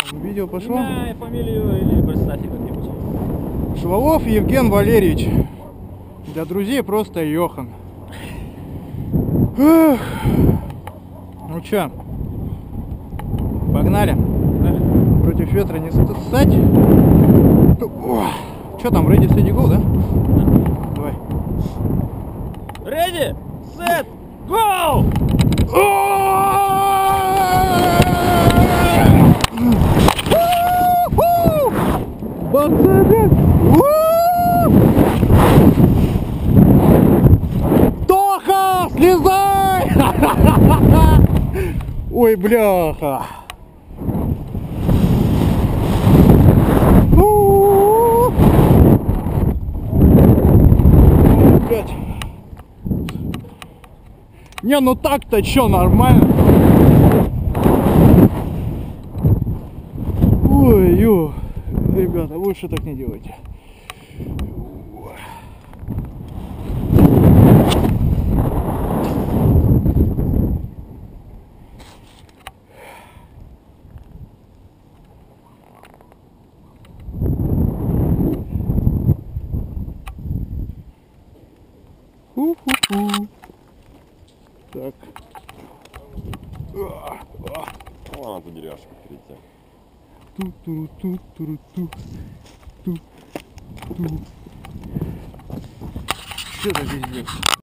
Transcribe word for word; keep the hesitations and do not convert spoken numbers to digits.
Видео пошло? Имя и фамилию или представьте как-нибудь. Швалов Евген Валерьевич. Для друзей просто Йохан. Эх. Ну чё, погнали? Погнали. Против ветра не ссать. Что там, ready, steady, go, да? Давай. Ready, set, go! Пацаны! Тоха, слезай! Ой, бляха! Блять. Не, ну так-то чё, нормально? Ой, ё. Ребята, лучше так не делайте. Ху-ху-ху. Так. Ну ладно, ты деревяшка перед тем. Ту-ту-ту-ту-ту. Ту-ту. Что это здесь?